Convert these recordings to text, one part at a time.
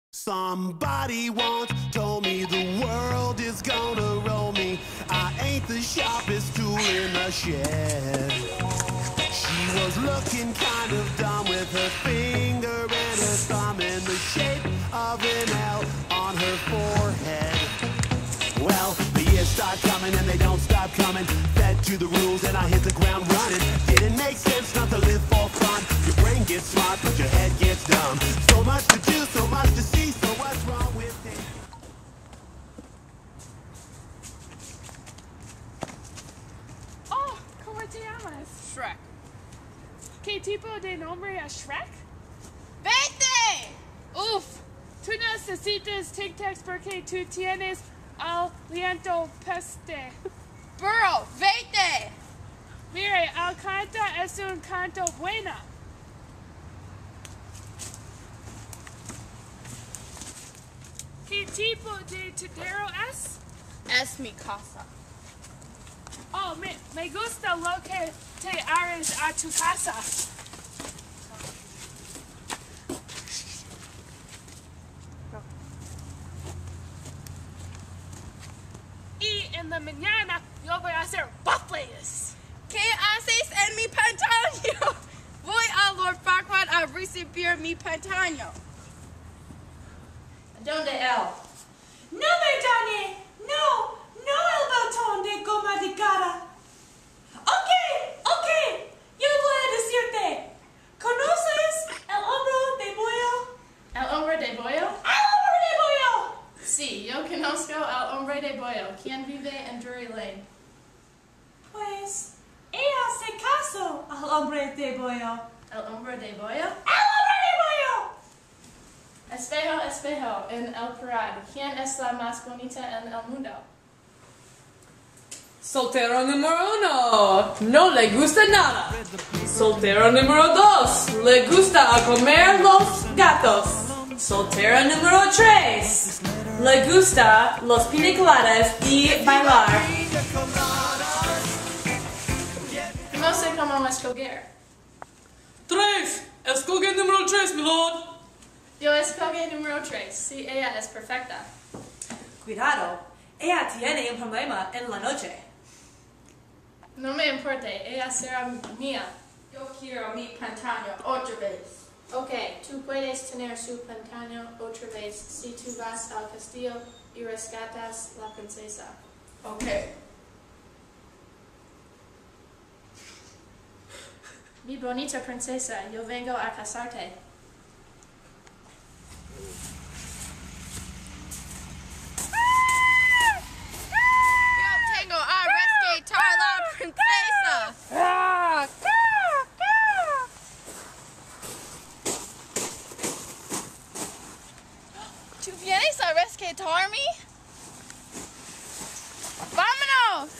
Somebody once told me the world is gonna roll me. I ain't the sharpest tool in the shed. She was looking kind of dumb with her finger and her thumb in the shape of an L on her forehead. Well, the years start coming and they don't stop coming. Fed to the rules and I hit the ground running. Didn't make sense not to live for fun. Your brain gets smart but your head gets dumb. So much to do, so much to see, so what's wrong with it? Oh, ¿cómo te llamas? Shrek. ¿Qué tipo de nombre es Shrek? ¡Vete! Uf, tú necesitas Tic Tacs porque tú tienes aliento peste. Burrow, vete! Mire, el canto es un canto bueno. ¿Qué tipo de tedero es? Es mi casa. Oh, me gusta lo que te abres a tu casa. Y en la mañana yo voy a hacer waffles. ¿Qué haces en mi pantano? Voy a Lord Farquaad a recibir mi pantano. ¿Dónde él? ¡No me dañe! ¡No! ¡No el botón de goma de cara! Ok, yo voy a decirte. ¿Conoces el hombro de bollo? ¿El hombre de bollo? ¡El hombre de bollo! Sí, yo conozco al hombre de bollo, quien vive en Drury Lane. Pues, ella hace caso al hombre de bollo. ¿El hombre de bollo? ¡El hombre de bollo! Espejo, espejo, en el parade, ¿quién es la más bonita en el mundo? Soltero número 1, no le gusta nada. Soltero número 2, le gusta a comer los gatos. Soltero número 3, le gusta los piñacoladas y bailar. No sé cómo escoger. 3, escoge número 3, mi lord. Yo escogí número 3, si ella es perfecta. Cuidado, ella tiene un problema en la noche. No me importa, ella será mía. Yo quiero mi pantano otra vez. Ok, tú puedes tener su pantano otra vez si tú vas al castillo y rescatas la princesa. Ok. Mi bonita princesa, yo vengo a casarte. Yo tengo a rescatar la princesa. ¿Tú vienes a rescatarme? ¡Vámonos!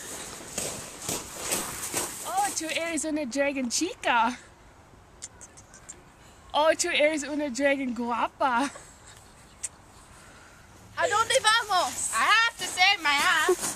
Oh, tú eres una dragon chica. Oh, tú eres una dragon guapa. ¿A dónde vamos? I have to save my ass.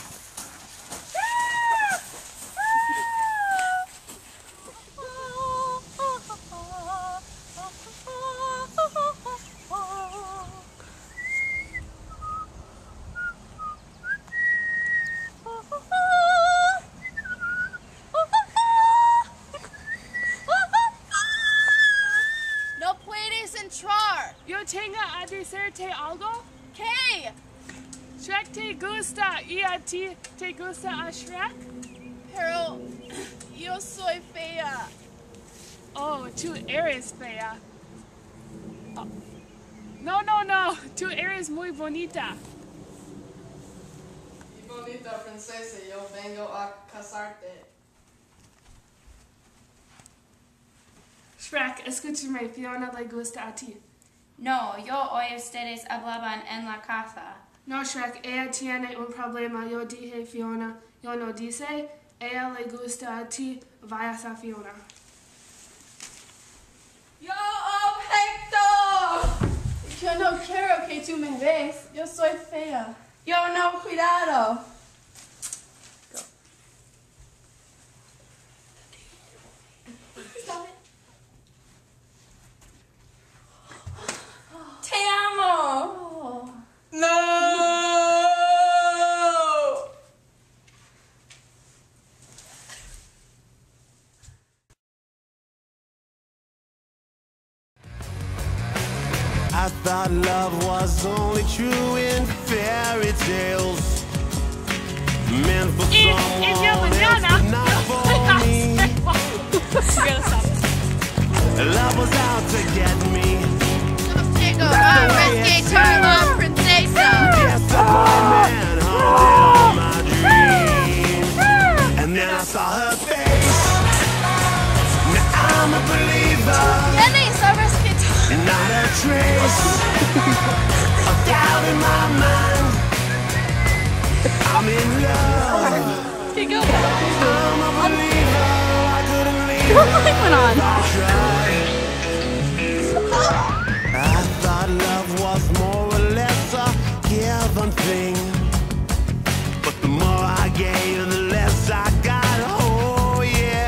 No puedes entrar. Yo tengo a decirte algo. ¿Qué? Shrek te gusta y a ti te gusta a Shrek. Pero yo soy fea. Oh, tú eres fea. Oh. No, tú eres muy bonita. Mi bonita princesa, yo vengo a casarte. Shrek, escúchame, Fiona le gusta a ti. No, yo oí ustedes hablaban en la casa. No, Shrek, ella tiene un problema. Yo dije, Fiona, yo no dice, ella le gusta a ti, vayas a Fiona. ¡Yo objeto! Yo no quiero que tú me ves. Yo soy fea. Yo no, cuidado. Stop it. Te amo. I thought love was only true in fairy tales, meant for someone else, but not for me. Love was out to get me. Disappointment haunted my dreams, and then I saw her face. Now I'm a believer. Not a trace of doubt in my mind. I'm in love. I'm a believer. I couldn't leave her if I tried. I thought love was more or less a given thing, but the more I gave, the less I got. Oh yeah.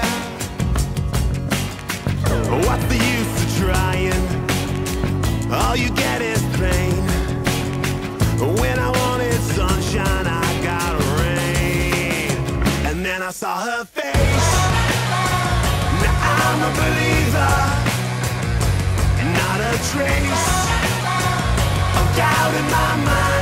What's the use of trying? All you get is pain. When I wanted sunshine, I got rain. And then I saw her face. Now I'm a believer. Not a trace of doubt in my mind.